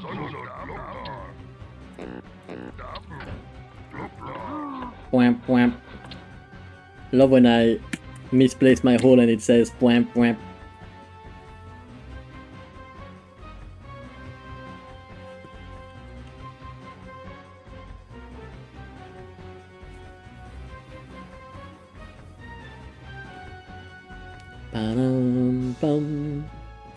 Whamp whamp. Love when I misplace my hole and it says whamp whamp. Ba-dum-bum.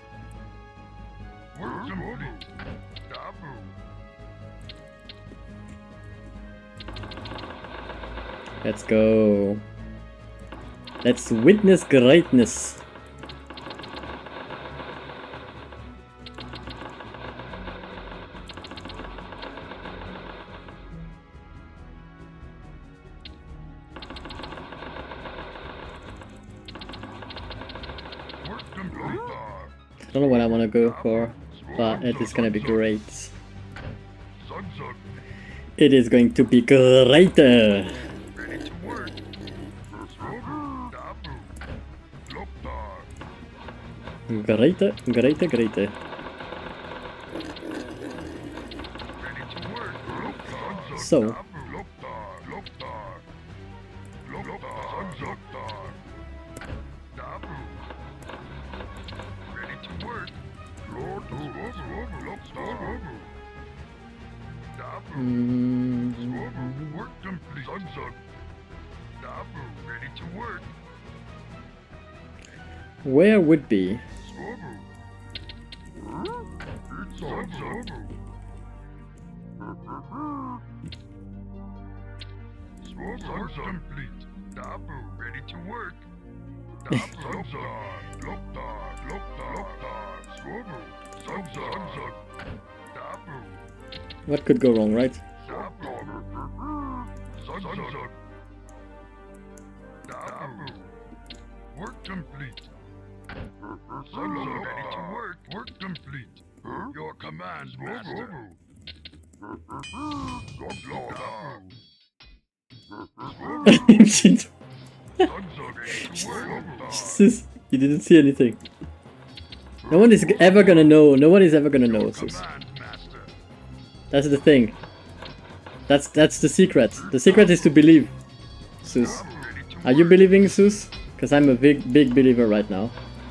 Let's go. Let's witness greatness. I don't know what I want to go for, but it is gonna be great. It is going to be greater. Greater, greater, greater. So. Where would be? What could go wrong, right? Work complete. Ready to work. Work complete. Your command, master. Sus, you didn't see anything. No one is ever gonna know. No one is ever gonna know, Sus. That's the thing. That's the secret. The secret is to believe, Sus. Are you believing, Sus? Because I'm a big believer right now.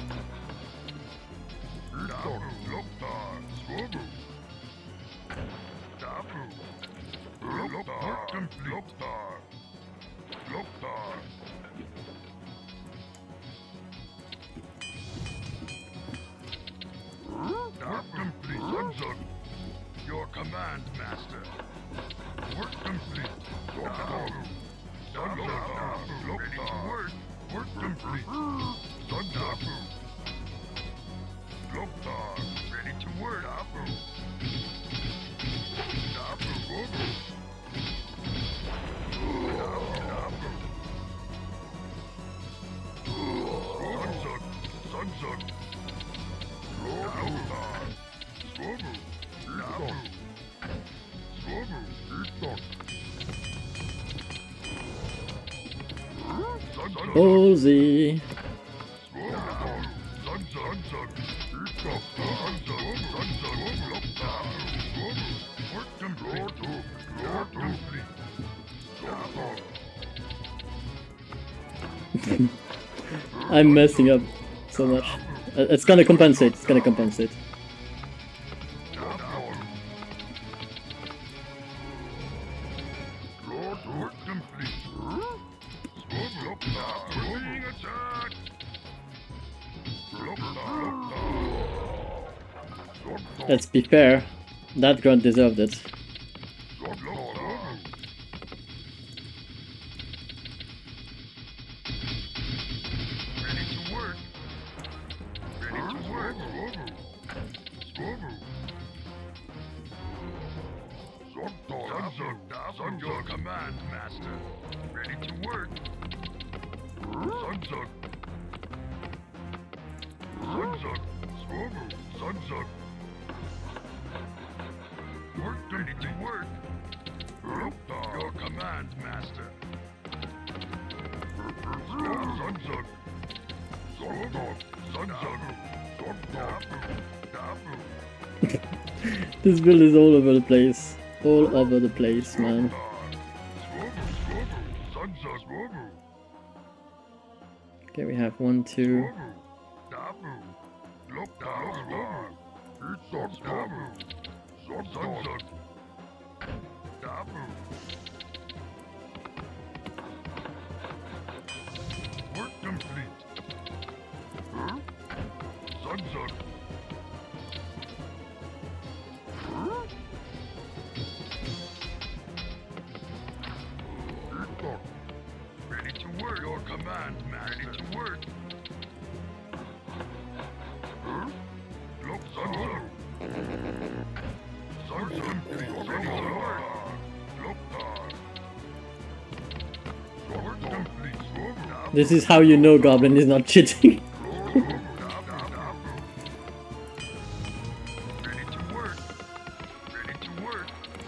Your command, master. Work complete. Ready to work. Work complete. Sundabu. Loktar. Ready to work. Dabu. Dabu. Sunzuk. Sunzuk. Loktar. Swobu. Dabu. Swobu. Ballsy. I'm messing up so much. It's gonna compensate. It's gonna compensate. Let's be fair, that grunt deserved it. Your command, master. Ready to work. Sunzuk. Sunzuk. Swobu. Sunzuk. Work ready to work. Your command, master. Sunzuk. Sunzuk. Sunzuk. Dabu. Dabu. This build is all over the place. All over the place, man. Okay, we have 1, 2. Work complete. Sunset. Ready to work. Your command, man. Ready to work. Look, sunset. Sunset complete. Ready to work. Look, work complete. This is how you know Goblin is not cheating. Ready to work. Ready to work.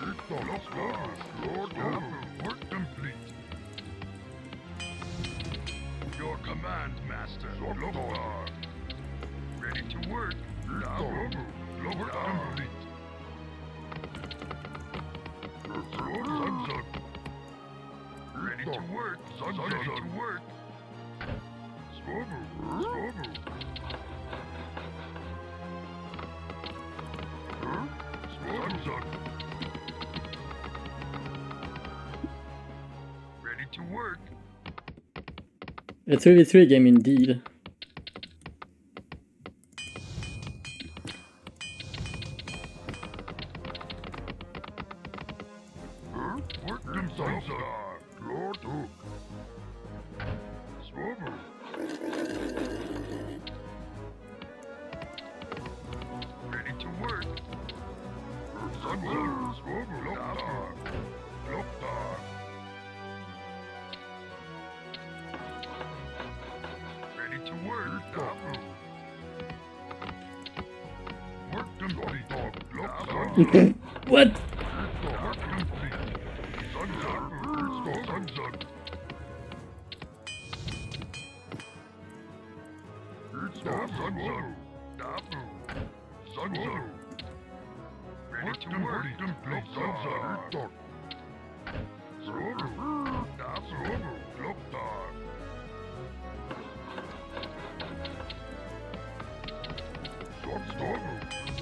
Work complete. Your command, master. Ready to work. Work complete. Sunset. Ready to work. Ready to work. Ready to work. A 3v3 game indeed. Work themselves. Lord Hook. Swover. Ready to work. Sunset. Swover. Loktar. Loktar. Ready to work. Dabu. Work complete. Loktar. What? Work complete. Sunset. Sunset. Sunset. Dabu. Sunset. Ready to work. Complete. Sunset. Swover. Dabu. Loktar. Swover.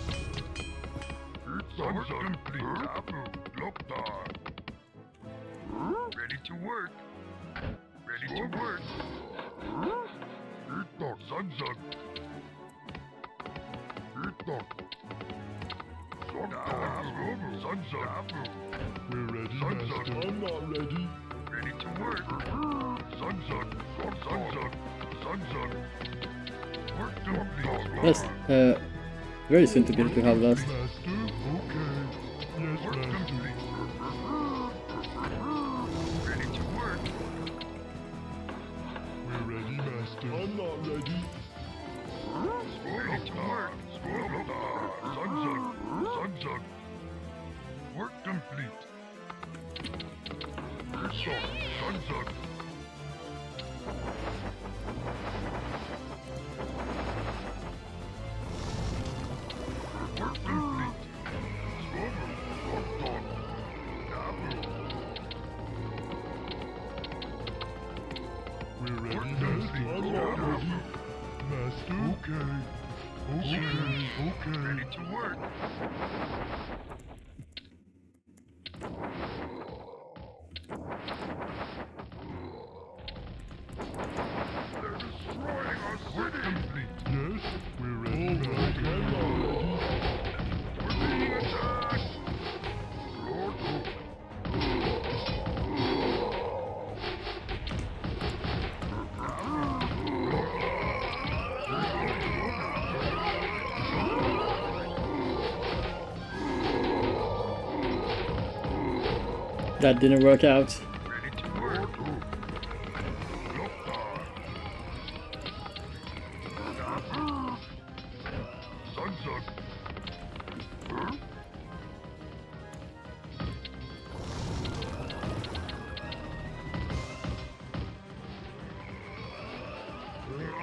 Sunset. Complete. Dabu. Loktar. Ready to work. Ready to work. Sunset. Sunset. We're ready, Sunset. Master. I'm not ready. Ready to work. Sunset. Sunset. Sunset. Work complete. That's very soon to be able to have last. Master? Okay. Yes, Work Master. complete. Ready to work. We're ready, Master. I'm not ready. Ready to work. Sunset. Sunset. Work complete. Sunset. Work complete. Work done. We're ready, Work Master. complete. I'm not ready. Master? Okay. Okay. Ready to work. They're destroying our city. Work complete. Yes, we're ready, Master. I'm not ready. We're being attacked. Lord Hook. That didn't work out. Ready to work. Loktar. Sunset.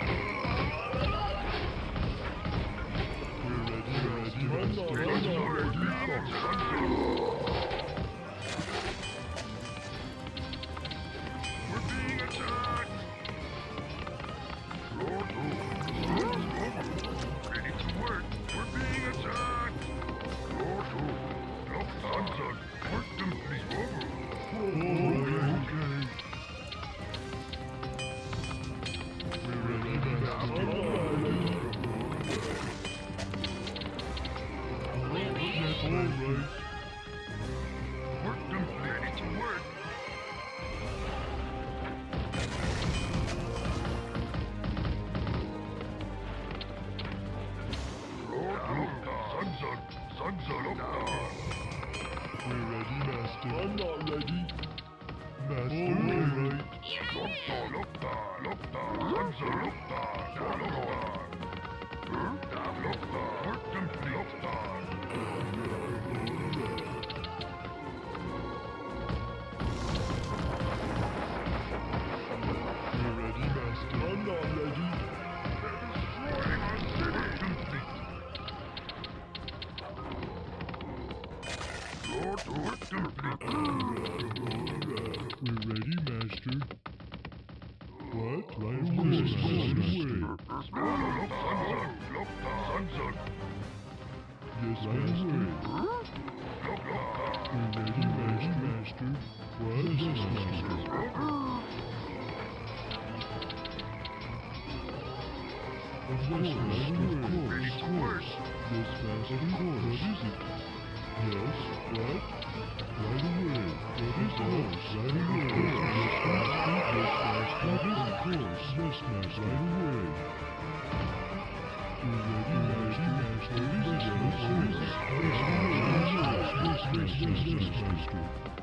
We're ready, Master. I'm not ready. Alright. Work complete. It's work. We're ready, Master. I'm not ready. Master, alright. We're ready, Master. I'm not ready. We're ready, Master. What? Right away, Master. Yes, Master. We're ready, Master. What? Yes, Master. Of course, Master. Of course. Yes, Master. Of course. What is it? Yes. What? Right away. What is that? Right away. Yes, Master. Yes, Master. What is it? Of course. Yes, Master. Right away. We're ready, Master. What is it? Yes, Master.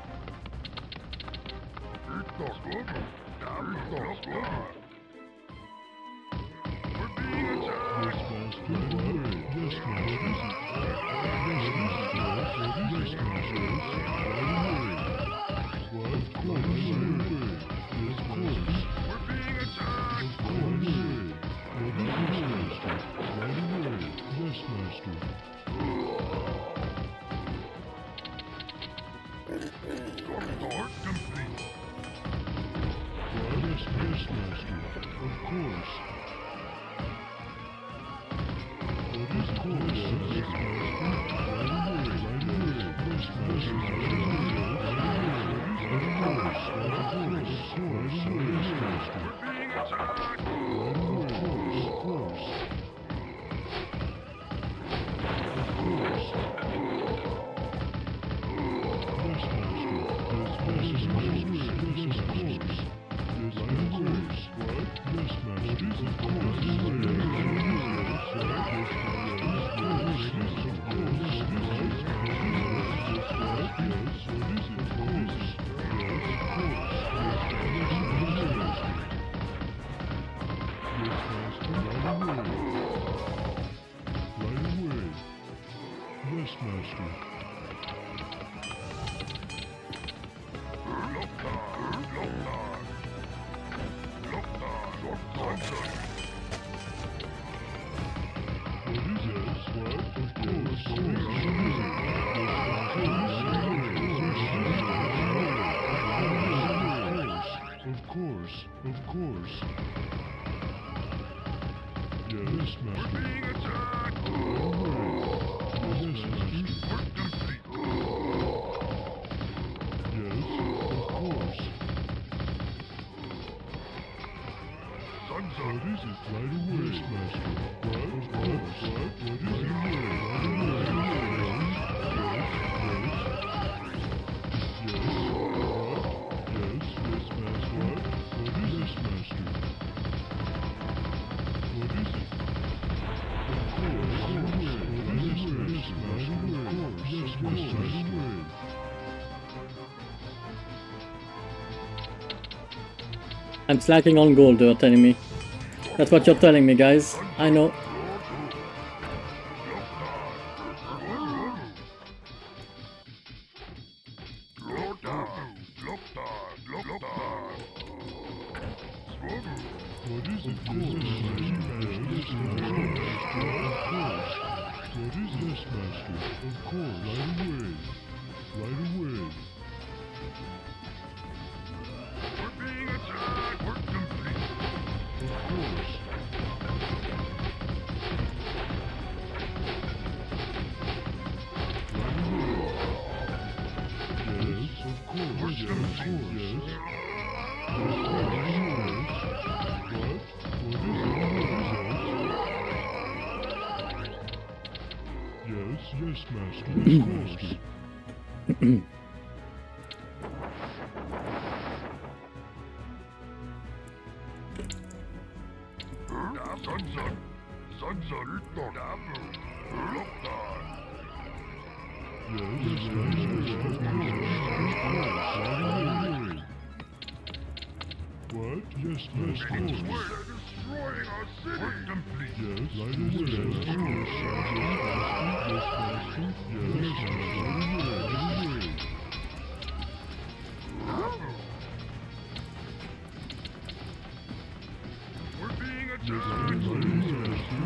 I'm slacking on gold, you're telling me. That's what you're telling me, guys. I know. Yes, Master. Master. What? Yes, Master. They're destroying our city. Work complete. Yes, right away. Yes, Master. Yes, Master. We're being Yes, attacked. Master.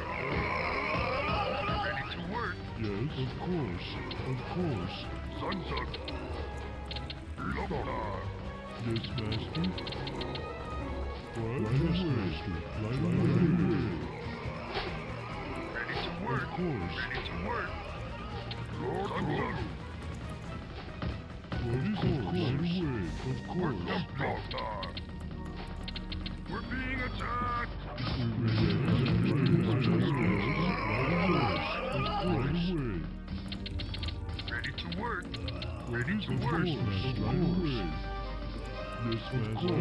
Ready to work. Yes, of course. Of course. Sunset. Loktar. Yes, Master. What? Right yes, Master. Right away. Ready to work. Of course. Ready to work. Lord Sunset. What is it? Right away. Of course. Loktar. We're being attacked. Ready to work. Ready to work. Yes, Master.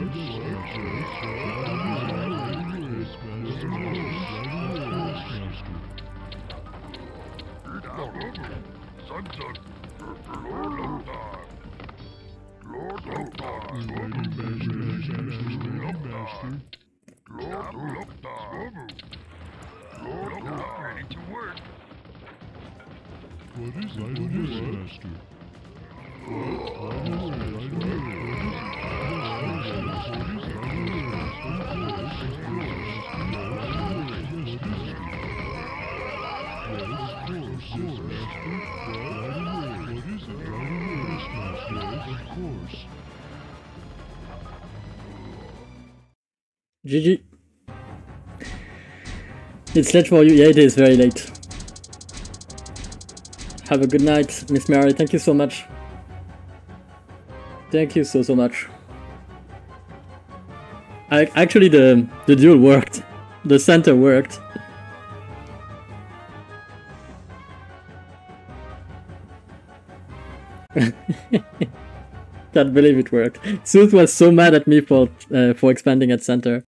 Sunset. Lord Loktar. Lord Loktar. Lord Loktar. Lord Loktar. Ready to work. What is it? Right away, Master. GG. It's late for you. Yeah, it is very late. Have a good night, Miss Mary. Thank you so much. Thank you so much. Actually, the duel worked. The center worked. Can't believe it worked. Sooth was so mad at me for expanding at center.